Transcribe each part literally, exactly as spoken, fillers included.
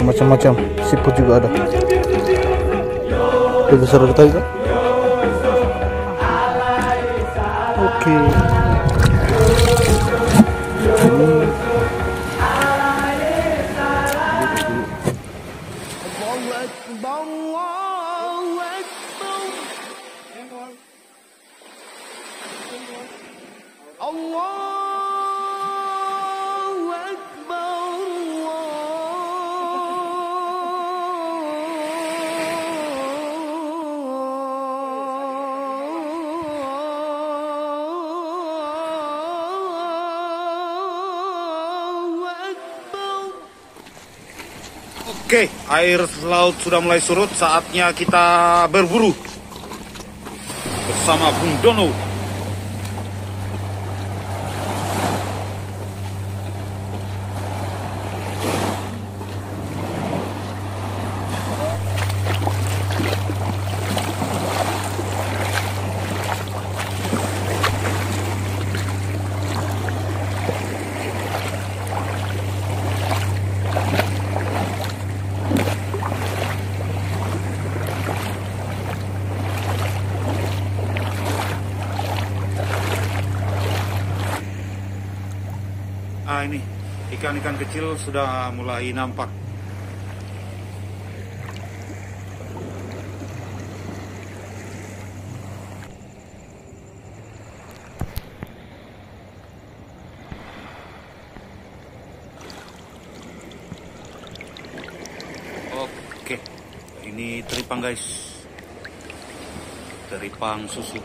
macam-macam, siput juga ada. Lebih besar dari tadi kan? Oke. Hmm. Oke, air laut sudah mulai surut, saatnya kita berburu bersama Bung Dono. Ah, ini ikan-ikan kecil sudah mulai nampak. Oke, ini teripang guys, teripang susu.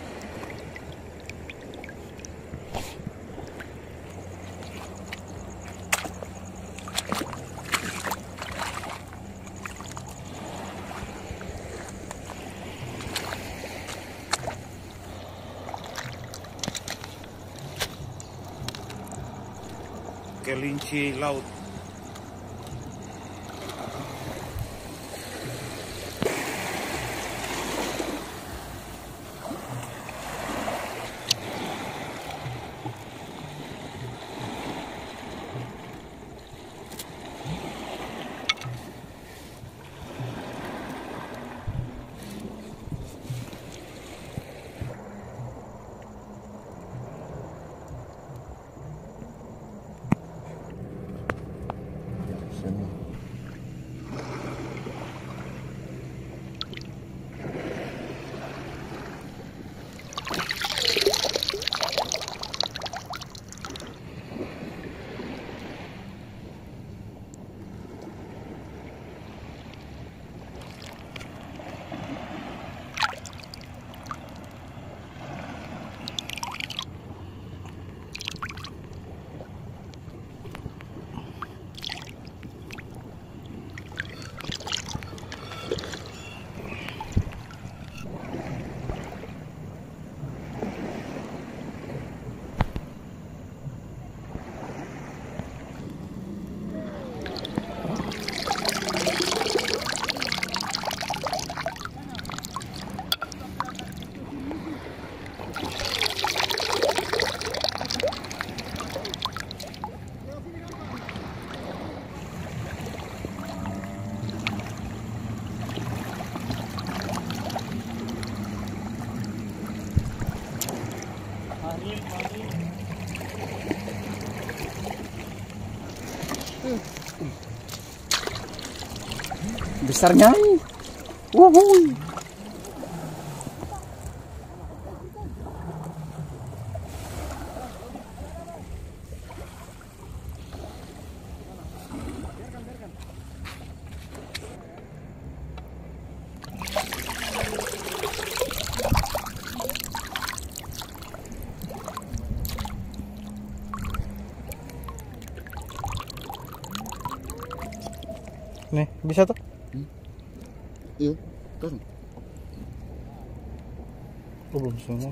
Kelinci laut. Besarnya ini. Wuhui. Nih, bisa tuh? Hmm? Iya, terus. Oh, belum semua.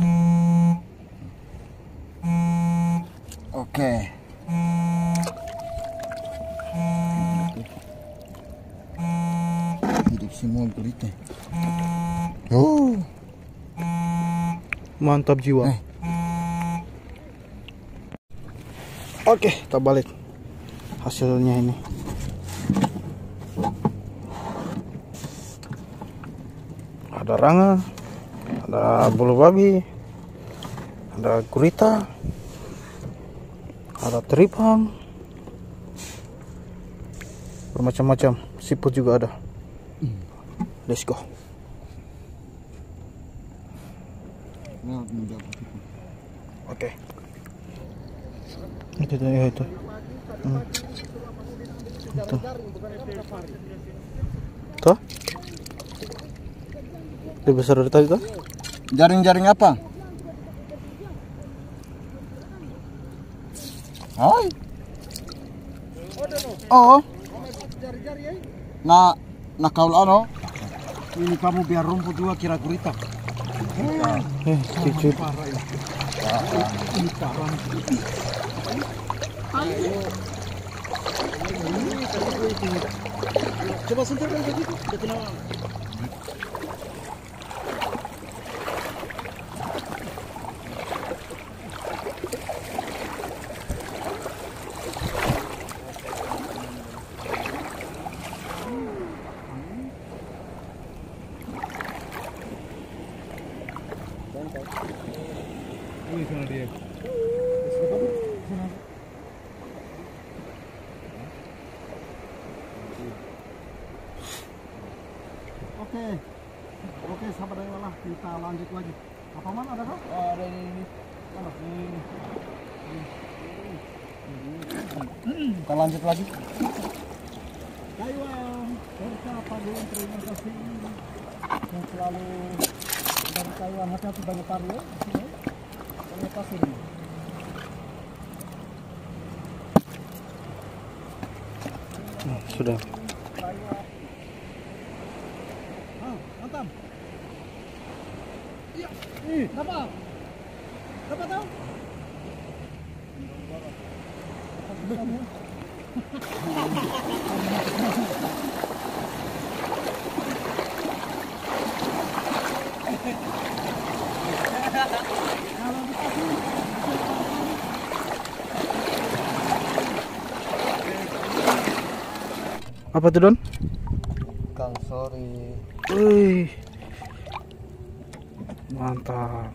Oke. Hidup semua gurita. Oh, Mantap jiwa. Eh. Oke, kita balik hasilnya ini. Ada ranga, ada bulu babi, ada gurita, ada teripang, bermacam-macam. Siput juga ada. Let's go. Oke. Itu tuh, ya itu. Hmm. Itu. Tuh. Lebih besar dari tadi tuh. jaring-jaring apa? Hai. Oh. Nah, nah kau ano? Ini kamu biar rumput juga kira gurita. Eh, cicit. Ini parah. Coba sentuh kan begitu, betul. Ini sana dia. Oke, oke sabar aja lah, kita lanjut lagi. Apa mana ada kah? Oh, ada ini. ini. Mana? Ini. Ini. Kita lanjut lagi. Taiwan, berapa bulan terima kasih yang selalu dari Taiwan, hati-hati banyak pari ya. Banyak pasir ini. Nah, sudah. Ah, mantap. Iya, nih, dapat. Dapat tahu? Apa tuh, Don? Kang sorry. Wih. Mantap.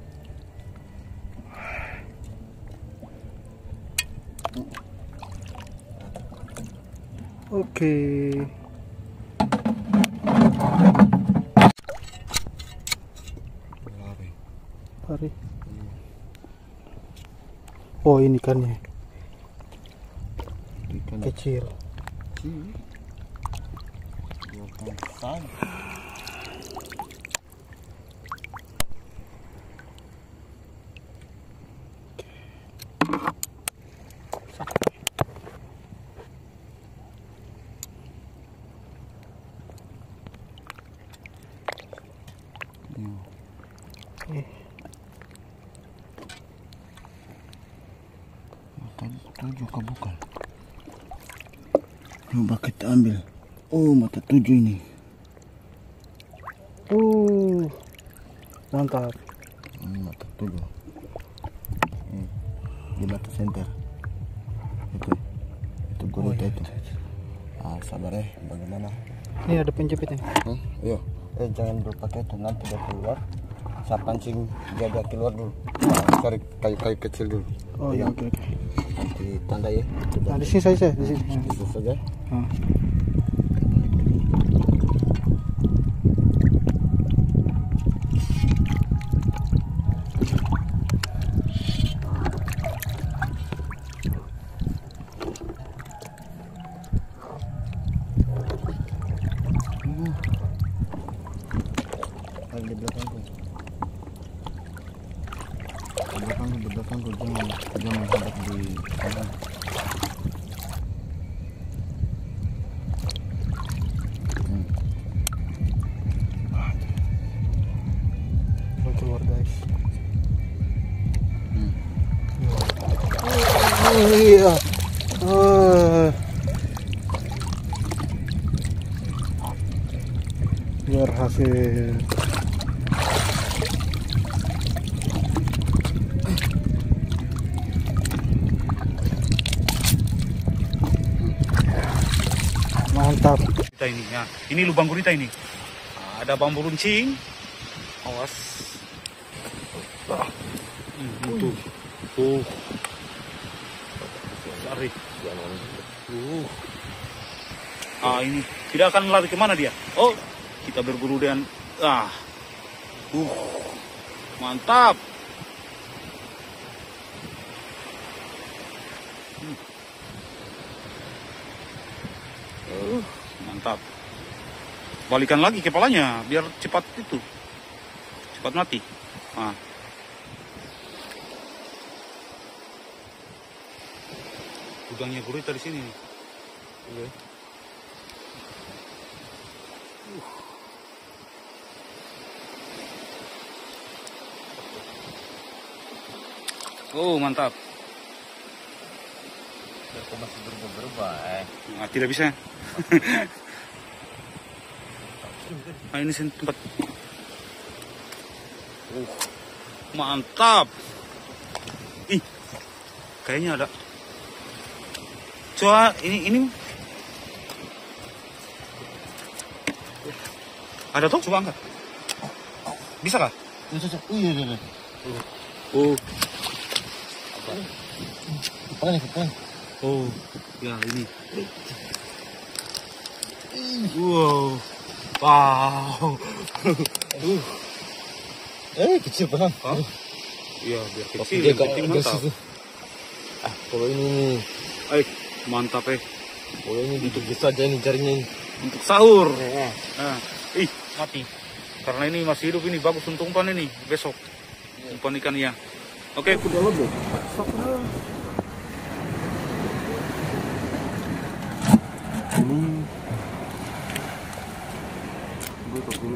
Oke. Pari. Oh, ini ikannya. Ikan Kecil. kecil. Ikan besar. Eh, Mata tujuh kah bukan? Coba kita ambil. Oh, mata tujuh ini. Uh. Mantap. Ini mata tujuh. Ini di mata center. Itu, itu gurita itu. Ah, sabar ya. Bagaimana? Ini ada penjepitnya. Hmm? Iya. Eh, jangan lupa itu nanti dia keluar. Saya pancing dia dia keluar dulu. Nah, cari kayu-kayu kecil dulu. Oh iya, oke oke. Nanti tanda ya. Nah, di sini saja, di sini. Itu saja. Hmm. Ada di belakangku. Di belakangku, di belakangku jangan jangan hadap di kanan. Hmm. Mau keluar, guys. iya. Uh. Berhasil. Mantap. Kita ini ya. Ini lubang gurita ini. Nah, ada bambu runcing. Awas. Hmm, tuh. Tuh. Sorry. Uh. Ah, ini tidak akan lari kemana dia? Oh, kita berburu dengan ah. Uh. Mantap. Hmm. Uh, mantap. Balikan lagi kepalanya biar cepat itu. Cepat mati. Ah. Udangnya gurita di sini. Oke. Uh. Oh, mantap. Kok masih berubah-berubah eh. Nah, tidak bisa. Nah, ini sini tempat. Uh, mantap. Ih, kayaknya ada. Coba ini ini. Ada tuh, coba angkat. Bisa kah? Iya, iya, iya. Oh. Kepalanya, kepalanya. Oh, ya ini. Wow. Wow. uh. Eh, kecil pelan. Hah? Iya, biar kecil. Dia Yang penting mantap. Ah, kalau ini Eh, mantap eh. kalau ini untuk bisa aja ini jarinya ini. Untuk sahur. Nah, Nah, ih, mati. Karena ini masih hidup ini bagus untuk umpan ini besok. Umpan ikannya. Oke, udah lebih. Ini gue tutup dulu.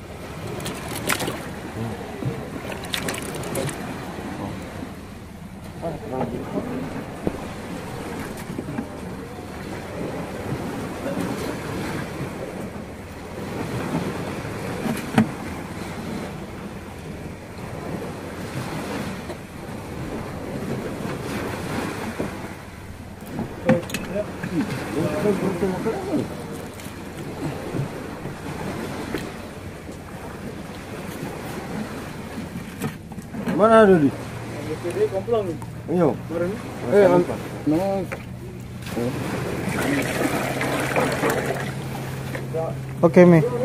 Mana ada di? Ini komplang nih. Iya. Kemarin. Eh, apa? No. Oke, Mi.